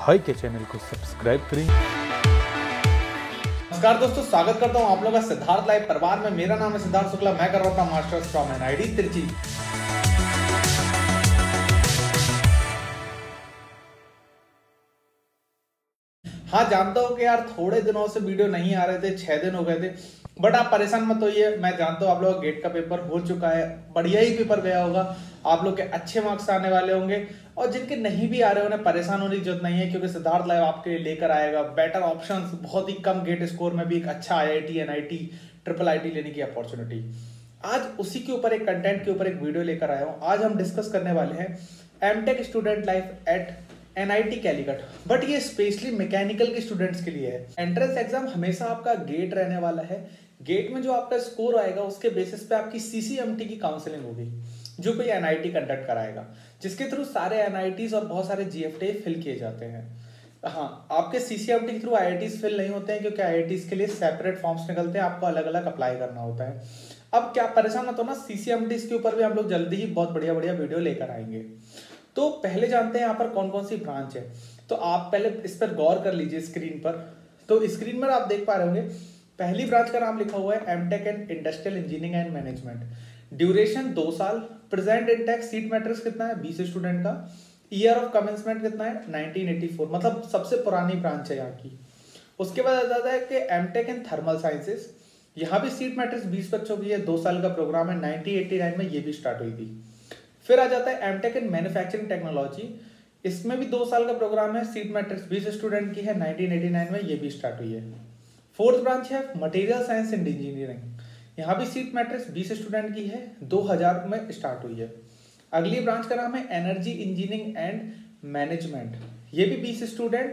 High के channel को subscribe करें। नमस्कार दोस्तों, स्वागत करता हूं आप लोगों का सिद्धार्थ लाइव परिवार में। मेरा नाम है सिद्धार्थ शुक्ला, मैं कर रहा हूं अपना मास्टर्स फ्रॉम एनआईटी त्रिची। हाँ, जानता हूँ कि यार थोड़े दिनों से वीडियो नहीं आ रहे थे, 6 दिन हो गए थे, बट आप परेशान मत होइए। मैं जानता हूँ आप लोग गेट का पेपर हो चुका है, बढ़िया ही पेपर गया होगा, आप लोग के अच्छे मार्क्स आने वाले होंगे। और जिनके नहीं भी आ रहे उन्हें परेशान होने की जरूरत नहीं है, क्योंकि सिद्धार्थ लाइव आपके लिए लेकर आएगा बेटर ऑप्शंस, बहुत ही कम गेट स्कोर में भी एक अच्छा आईआईटी, एनआईटी, ट्रिपल आईटी लेने की अपॉर्चुनिटी। आज उसी के ऊपर एक कंटेंट के ऊपर एक वीडियो लेकर आया हूँ। आज हम डिस्कस करने वाले हैं MTech student life at NIT Calicut, but ये स्पेशली मैकेनिकल के स्टूडेंट्स के लिए है। एंट्रेंस एग्जाम हमेशा आपका गेट रहने वाला है। गेट में जो आपका स्कोर आएगा उसके बेसिस पे आपकी सीसीएमटी की काउंसलिंग होगी, जो कोई एनआईटी कंडक्ट कराएगा, जिसके थ्रू सारे एनआईटीज और बहुत सारे जीएफटी फिल किए जाते हैं। हाँ, आपके सीसीएमटी के थ्रू आईआईटीज फिल नहीं होते हैं, क्योंकि आईआईटीज के लिए सेपरेट फॉर्म्स निकलते हैं, आपको अलग अलग अप्लाई करना होता है। अब क्या परेशान मत होना, सीसीएमटीज के ऊपर भी हम लोग जल्दी ही बहुत बढ़िया बढ़िया वीडियो लेकर आएंगे। तो पहले जानते हैं यहाँ पर कौन कौन सी ब्रांच है। तो आप पहले इस पर गौर कर लीजिए स्क्रीन पर। तो स्क्रीन पर आप देख पा रहे होंगे, पहली ब्रांच का नाम लिखा हुआ है MTech and industrial engineering and management. Duration 2 साल। प्रेजेंट इंटेक सीट मैट्रिक्स कितना है, 20 स्टूडेंट का। ईयर ऑफ कमेंसमेंट कितना है, 1984, मतलब सबसे पुरानी ब्रांच है यहाँ की। उसके बाद आ जाता है कि एमटेक इन थर्मल साइंसेस, यहाँ भी सीट मैट्रिक्स 20 बच्चों की है, 2 साल का प्रोग्राम है, 1989 में ये भी स्टार्ट हुई थी। फिर आ जाता है एमटेक इन मैन्युफैक्चरिंग टेक्नोलॉजी, इसमें भी 2 साल का प्रोग्राम है, सीट मैट्रिक्स 20 स्टूडेंट की है, 1989 में ये भी स्टार्ट हुई है। फोर्थ ब्रांच है मटेरियल साइंस एंड इंजीनियरिंग, यहाँ भी सीट मैट्रिक्स 20 स्टूडेंट की है, 2000 में स्टार्ट हुई है। अगली ब्रांच का नाम है एनर्जी इंजीनियरिंग एंड मैनेजमेंट, ये भी 20 स्टूडेंट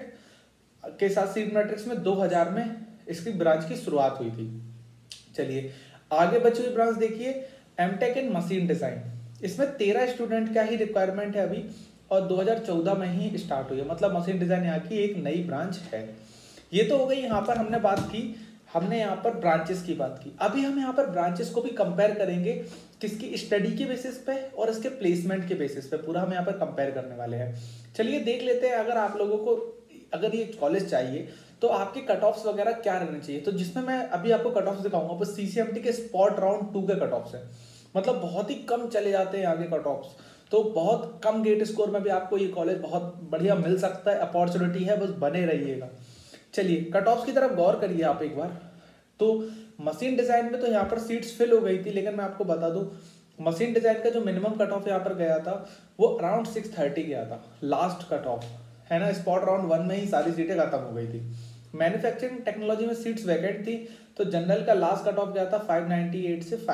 के साथ सीट मैट्रिक्स में 2000 में इसकी ब्रांच की शुरुआत हुई थी। चलिए आगे बची हुई ब्रांच देखिए, एमटेक इन मशीन डिजाइन, इसमें 13 स्टूडेंट का ही रिक्वायरमेंट है अभी, और 2014 में ही स्टार्ट हुई है, मतलब मशीन डिजाइन यहाँ की एक नई ब्रांच है। ये तो हो गई, यहाँ पर हमने बात की, हमने यहाँ पर ब्रांचेस की बात की। अभी हम यहाँ पर ब्रांचेस को भी कंपेयर करेंगे, किसकी स्टडी के बेसिस पे और इसके प्लेसमेंट के बेसिस पे, पूरा हम यहाँ पर कंपेयर करने वाले हैं। चलिए देख लेते हैं, अगर आप लोगों को अगर ये कॉलेज चाहिए तो आपके कट ऑफ्स वगैरह क्या रहने चाहिए। तो जिसमें मैं अभी आपको कट ऑफ्स दिखाऊंगा, बस सीसीएमटी के स्पॉट राउंड 2 के कट ऑफ्स है, मतलब बहुत ही कम चले जाते हैं आगे कट ऑफ्स। तो बहुत कम गेट स्कोर में भी आपको ये कॉलेज बहुत बढ़िया मिल सकता है, अपॉर्चुनिटी है, बस बने रहिएगा। चलिए कट ऑफ्स की तरफ गौर करिए आप एक बार। तो मशीन डिजाइन में तो यहाँ पर सीट्स फिल हो गई थी, लेकिन मैं आपको बता दूं मशीन डिजाइन का जो मिनिमम कट ऑफ यहाँ पर गया था वो अराउंड 630 गया था, लास्ट कट ऑफ है ना। स्पॉट राउंड 1 में ही सारी सीटें खत्म हो गई थी। मैन्युफैक्चरिंग टेक्नोलॉजी में सीट्स वैकेंट थी, तो जनरल का लास्ट कट ऑफ गया था 598 से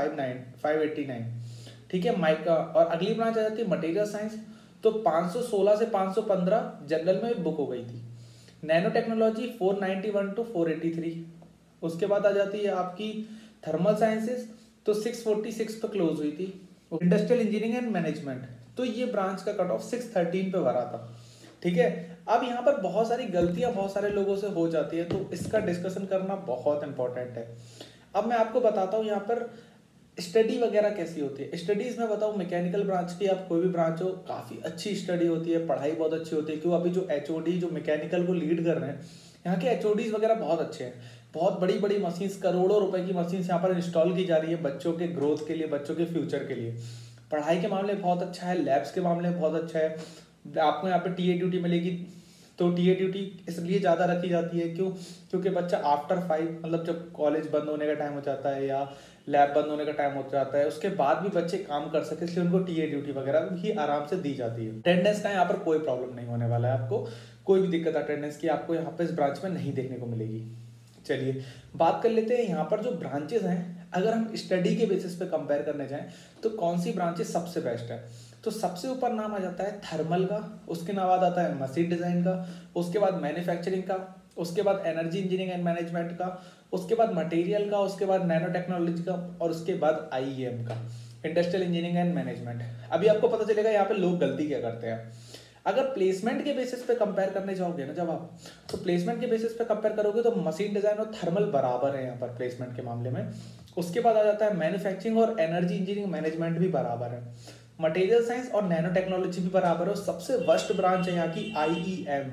589, ठीक है माइक का। और अगली ब्रांच आ जाती है मटेरियल साइंस, तो 516 से 515 जनरल में बुक हो गई थी। Nano technology 491 to 483। उसके बाद आ जाती है आपकी थर्मल साइंसेस, तो 646 पे क्लोज हुई थी। इंडस्ट्रियल इंजीनियरिंग एंड मैनेजमेंट, तो ये ब्रांच का कट ऑफ 613 पे भरा था, ठीक है। अब यहाँ पर बहुत सारी गलतियां बहुत सारे लोगों से हो जाती है, तो इसका डिस्कशन करना बहुत इंपॉर्टेंट है। अब मैं आपको बताता हूँ यहाँ पर स्टडी वगैरह कैसी होती है। स्टडीज में बताऊँ, मैकेनिकल ब्रांच की आप कोई भी ब्रांच हो, काफ़ी अच्छी स्टडी होती है, पढ़ाई बहुत अच्छी होती है। क्यों, अभी जो एचओडी जो मैकेनिकल को लीड कर रहे हैं, यहाँ के एचओडीज वगैरह बहुत अच्छे हैं। बहुत बड़ी बड़ी मशीन्स, करोड़ों रुपए की मशीन्स यहाँ पर इंस्टॉल की जा रही है बच्चों के ग्रोथ के लिए, बच्चों के फ्यूचर के लिए। पढ़ाई के मामले में बहुत अच्छा है, लैब्स के मामले में बहुत अच्छा है। आपको यहाँ पे टीए ड्यूटी मिलेगी, तो टीए ड्यूटी इसलिए ज़्यादा रखी जाती है, क्यों, क्योंकि बच्चा आफ्टर 5, मतलब जब कॉलेज बंद होने का टाइम हो जाता है या लैब बंद होने का टाइम हो जाता है, उसके बाद भी बच्चे काम कर सके, इसलिए उनको टीए ड्यूटी वगैरह भी आराम से दी जाती है। अटेंडेंस का यहाँ पर कोई प्रॉब्लम नहीं होने वाला है, आपको कोई भी दिक्कत अटेंडेंस की आपको यहाँ पे इस ब्रांच में नहीं देखने को मिलेगी। चलिए बात कर लेते हैं यहाँ पर जो ब्रांचेस हैं, अगर हम स्टडी के बेसिस पे कंपेयर करने जाएं तो कौन सी ब्रांचेस सबसे बेस्ट है। तो सबसे ऊपर नाम आ जाता है थर्मल का, उसके बाद आता है मशीन डिजाइन का, उसके बाद मैन्युफैक्चरिंग का, उसके बाद एनर्जी इंजीनियरिंग एंड मैनेजमेंट का, उसके बाद मटेरियल का, उसके बाद नैनो टेक्नोलॉजी का, और उसके बाद आईईएम का, इंडस्ट्रियल इंजीनियरिंग एंड मैनेजमेंट। अभी आपको पता चलेगा यहाँ पे लोग गलती क्या करते हैं। अगर प्लेसमेंट के बेसिस पे कंपेयर करने जाओगे ना जब आप, तो प्लेसमेंट के बेसिस पे कंपेयर करोगे तो मशीन डिजाइन और थर्मल बराबर है यहाँ पर प्लेसमेंट के मामले में। उसके बाद आ जाता है मैन्युफैक्चरिंग और एनर्जी इंजीनियरिंग मैनेजमेंट भी बराबर है। मटेरियल साइंस और नैनो टेक्नोलॉजी भी बराबर है। सबसे वर्स्ट ब्रांच है यहाँ की आईईएम,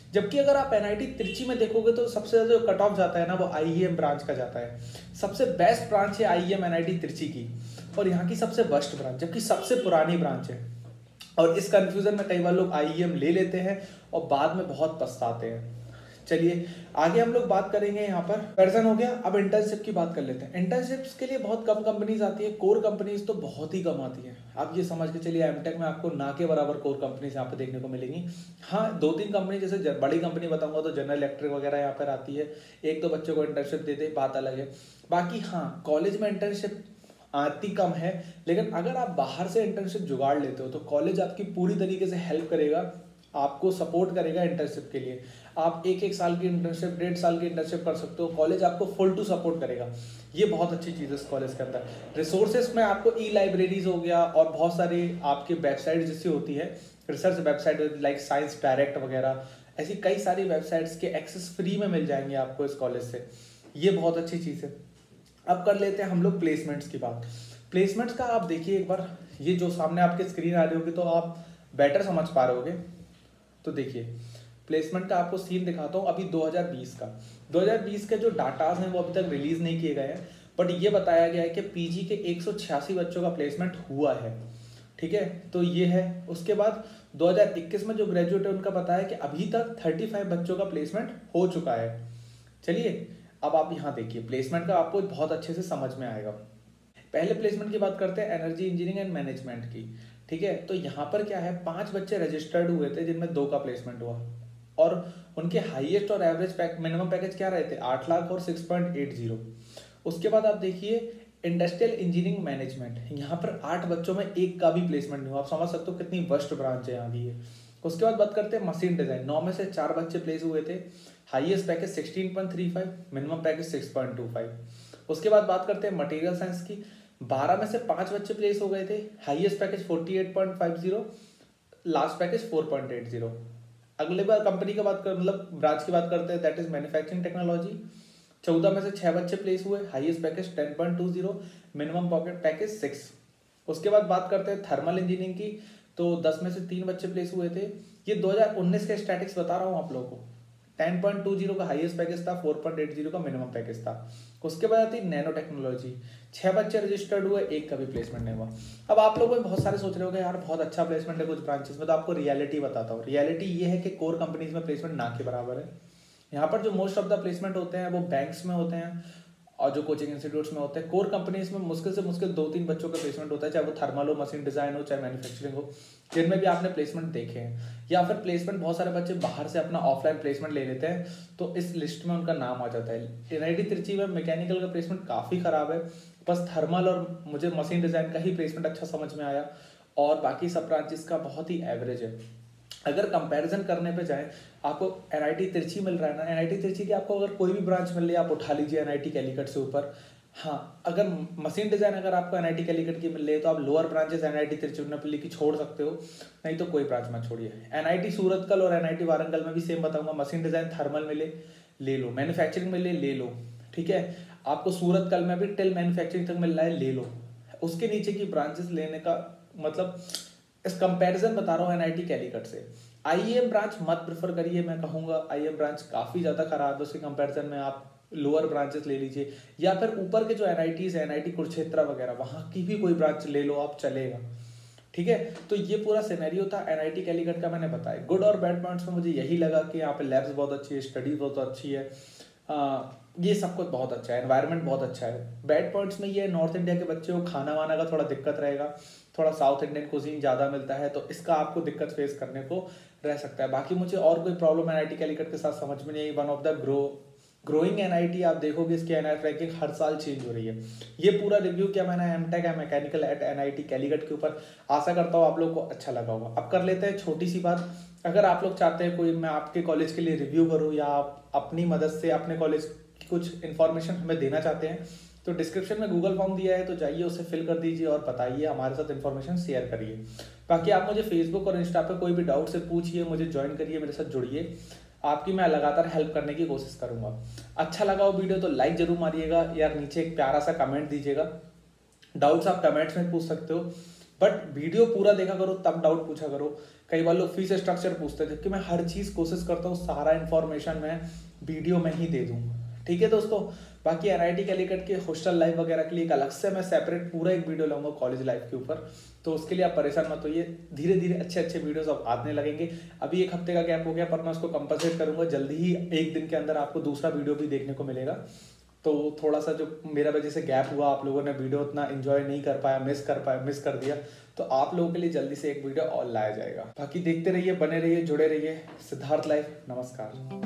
जबकि अगर आप एनआईटी तिरछी में देखोगे तो सबसे ज़्यादा जो कट ऑफ जाता है ना वो आईईएम ब्रांच का जाता है। सबसे बेस्ट ब्रांच है आईईएम एनआईटी तिरछी की, और यहाँ की सबसे वर्स्ट ब्रांच, जबकि सबसे पुरानी ब्रांच है। और इस कंफ्यूजन में कई बार लोग आईईएम ले लेते हैं और बाद में बहुत पछताते हैं। चलिए आगे हम लोग बात करेंगे। यहाँ पर कंपैरिजन हो गया, अब इंटर्नशिप की बात कर लेते हैं। इंटर्नशिप्स के लिए बहुत कम कंपनीज आती है, कोर कंपनीज तो बहुत ही कम आती है। आप ये समझ के चलिए एमटेक में आपको ना के बराबर कोर कंपनीज यहाँ पे देखने को मिलेंगी। हाँ 2-3 कंपनी, जैसे बड़ी कंपनी बताऊंगा तो जनरल इलेक्ट्रिक वगैरह यहाँ पर आती है, 1-2 बच्चों को इंटर्नशिप देते, बात अलग है। बाकी हाँ कॉलेज में इंटर्नशिप आती कम है, लेकिन अगर आप बाहर से इंटर्नशिप जुगाड़ लेते हो तो कॉलेज आपकी पूरी तरीके से हेल्प करेगा, आपको सपोर्ट करेगा इंटर्नशिप के लिए। आप 1-1 साल की इंटर्नशिप, 1.5 साल की इंटर्नशिप कर सकते हो, कॉलेज आपको फुल टू सपोर्ट करेगा। ये बहुत अच्छी चीज़ है इस कॉलेज के अंदर। रिसोर्सेज में आपको ई लाइब्रेरीज हो गया और बहुत सारी आपकी वेबसाइट जैसी होती है, research website like science direct वगैरह, ऐसी कई सारी वेबसाइट्स के एक्सेस फ्री में मिल जाएंगे आपको इस कॉलेज से। ये बहुत अच्छी चीज़ है। अब कर लेते हैं हम लोग प्लेसमेंट्स की बात। प्लेसमेंट्स का आप देखिए एक बार, ये जो सामने आपके स्क्रीन आ रही होगी तो आप बेटर समझ पा रहे होगे। तो देखिए प्लेसमेंट का आपको सीन दिखाता हूँ अभी 2020 के जो डाटाज हैं वो अभी तक रिलीज नहीं किए गए हैं, बट ये बताया गया है कि पीजी के 186 बच्चों का प्लेसमेंट हुआ है। ठीक है, तो ये है। उसके बाद 2021 में जो ग्रेजुएट है उनका बताया कि अभी तक 35 बच्चों का प्लेसमेंट हो चुका है। चलिए अब आप यहाँ देखिए, प्लेसमेंट का आपको बहुत अच्छे से समझ में आएगा। पहले प्लेसमेंट की बात करते हैं एनर्जी इंजीनियरिंग एंड मैनेजमेंट की। ठीक है, तो यहाँ पर क्या है, 5 बच्चे रजिस्टर्ड हुए थे जिनमें 2 का प्लेसमेंट हुआ, और उनके हाईएस्ट और एवरेज मिनिमम पैकेज क्या रहे थे, 8 लाख और 6.80। उसके बाद आप देखिए इंडस्ट्रियल इंजीनियरिंग मैनेजमेंट, यहाँ पर 8 बच्चों में 1 का भी प्लेसमेंट नहीं हुआ। आप समझ सकते हो कितनी वर्स्ट ब्रांच है यहाँ की है। उसके बाद बात करते हैं मशीन डिजाइन, 9 में से 4 बच्चे प्लेस हुए थे, हाईएस्ट पैकेज 16.35, मिनिमम पैकेज 6.25। उसके बाद बात करते हैं मटेरियल साइंस की, 12 में से 5 बच्चे प्लेस हो गए थे, हाईएस्ट पैकेज 48.50, लास्ट पैकेज 4.80। अगले बार कंपनी की बात कर, मतलब ब्रांच की बात करते हैं, दैट इज मैन्युफैक्चरिंग टेक्नोलॉजी। 14 में से 6 बच्चे प्लेस हुए, highest package 10.20, minimum pocket package 6। उसके बाद बात करते हैं थर्मल इंजीनियरिंग की, तो 10 में से 3 बच्चे प्लेस हुए थे। ये 2019 के स्टैटिक्स बता रहा हूँ आप लोगों को। 10.20 का हाईएस्ट पैकेज था, 4.80 का मिनिमम पैकेज था। उसके बाद आती नैनो टेक्नोलॉजी, 6 बच्चे रजिस्टर्ड हुए, 1 का भी प्लेसमेंट नहीं हुआ। अब आप लोग बहुत सारे सोच रहे होंगे यार बहुत अच्छा प्लेसमेंट है कुछ ब्रांचेस में, तो आपको रियलिटी बताता हूँ। रियलिटी ये है कि कोर कंपनीज में प्लेसमेंट ना के बराबर है। यहाँ पर जो मोस्ट ऑफ द प्लेसमेंट होते हैं वो बैंक्स में होते हैं और जो कोचिंग इंस्टीट्यूट्स में होते हैं। कोर कंपनीज में मुश्किल से मुश्किल 2-3 बच्चों का प्लेसमेंट होता है, चाहे वो थर्मल हो, मशीन डिजाइन हो, चाहे मैन्युफैक्चरिंग हो, जिनमें भी आपने प्लेसमेंट देखे हैं। या फिर प्लेसमेंट बहुत सारे बच्चे बाहर से अपना ऑफलाइन प्लेसमेंट ले लेते हैं, तो इस लिस्ट में उनका नाम आ जाता है। एनआईटी तिरछी में मैकेनिकल का प्लेसमेंट काफ़ी खराब है, बस थर्मल और मुझे मशीन डिजाइन का ही प्लेसमेंट अच्छा समझ में आया, और बाकी सब ब्रांचेस का बहुत ही एवरेज है। अगर कंपैरिजन करने पे जाएं, आपको एनआईटी तिरछी मिल रहा है ना, एनआईटी तिरछी की आपको अगर कोई भी ब्रांच मिल रही है आप उठा लीजिए एनआईटी कैलीकट से ऊपर। हाँ, अगर मशीन डिजाइन अगर आपको एनआईटी कैलीकट की मिल रही है तो आप लोअर ब्रांचेस एनआईटी तिरुचिरापल्ली की छोड़ सकते हो, नहीं तो कोई ब्रांच मत छोड़िए। एनआईटी सूरतकल और एनआईटी वारंगल में भी सेम बताऊंगा, मशीन डिजाइन थर्मल मिले ले लो, मैन्युफैक्चरिंग मिले ले लो। ठीक है, आपको सूरतकल में भी टिल मैन्युफैक्चरिंग तक मिल रहा है, ले लो। उसके नीचे की ब्रांचेस लेने का मतलब इस कंपैरिजन बता रहा हूँ एनआईटी कैलीकट से। आईएम ब्रांच मत प्रेफर करिए, मैं कहूँगा आईएम ब्रांच काफ़ी ज़्यादा खराब है, उसके कंपैरिजन में आप लोअर ब्रांचेस ले लीजिए, या फिर ऊपर के जो एनआईटीज है, एनआईटी कुरुक्षेत्र वगैरह, वहाँ की भी कोई ब्रांच ले लो आप, चलेगा। ठीक है, तो ये पूरा सिनेरियो था एनआईटी कैलीकट का, मैंने बताया। गुड और बैड पॉइंट्स में मुझे यही लगा कि यहाँ पे लैब्स बहुत अच्छी है, स्टडी बहुत अच्छी है, ये सब कुछ बहुत अच्छा है, एनवायरनमेंट बहुत अच्छा है। बैड पॉइंट्स में ये नॉर्थ इंडिया के बच्चे को खाना वाना का थोड़ा दिक्कत रहेगा, थोड़ा साउथ इंडियन कुजीन ज़्यादा मिलता है, तो इसका आपको दिक्कत फेस करने को रह सकता है। बाकी मुझे और कोई प्रॉब्लम एनआईटी कैलीकट के साथ समझ में नहीं आई। One of the growing NIT, आप देखोगे इसकी एनआईटी रैंकिंग हर साल चेंज हो रही है। ये पूरा रिव्यू किया मैंने एमटेक है मैकेनिकल एट एनआईटी कैलीकट के ऊपर, आशा करता हूँ आप लोग को अच्छा लगा होगा। अब कर लेते हैं छोटी सी बात, अगर आप लोग चाहते हैं कोई मैं आपके कॉलेज के लिए रिव्यू करूँ, या आप अपनी मदद से अपने कॉलेज की कुछ इन्फॉर्मेशन हमें देना चाहते हैं, तो डिस्क्रिप्शन में गूगल फॉर्म दिया है, तो जाइए उसे फिल कर दीजिए और बताइए, हमारे साथ इन्फॉर्मेशन शेयर करिए। बाकी आप मुझे फेसबुक और इंस्टा पे कोई भी डाउट से पूछिए, मुझे ज्वाइन करिए, मेरे साथ जुड़िए, आपकी मैं लगातार हेल्प करने की कोशिश करूंगा। अच्छा लगा हो वीडियो तो लाइक जरूर मारिएगा यार, नीचे एक प्यारा सा कमेंट दीजिएगा। डाउट्स आप कमेंट्स में पूछ सकते हो, बट वीडियो पूरा देखा करो, तब डाउट पूछा करो। कई बार लोग फीस स्ट्रक्चर पूछते थे कि मैं हर चीज़ कोशिश करता हूँ सारा इन्फॉर्मेशन मैं वीडियो में ही दे दूँ। ठीक है दोस्तों, बाकी NIT कैलिकट के हॉस्टल लाइफ वगैरह के लिए एक अलग से मैं सेपरेट पूरा एक वीडियो लाऊंगा कॉलेज लाइफ के ऊपर, तो उसके लिए आप परेशान मत होइए। धीरे धीरे अच्छे अच्छे वीडियोस अब आने लगेंगे। अभी 1 हफ्ते का गैप हो गया, पर मैं उसको कंपनसेट करूंगा। जल्दी ही 1 दिन के अंदर आपको दूसरा वीडियो भी देखने को मिलेगा। तो थोड़ा सा जो मेरा वजह से गैप हुआ, आप लोगों ने वीडियो उतना एंजॉय नहीं कर पाया, मिस कर दिया, तो आप लोगों के लिए जल्दी से एक वीडियो और लाया जाएगा। बाकी देखते रहिए, बने रहिए, जुड़े रहिए। सिद्धार्थ लाइफ, नमस्कार।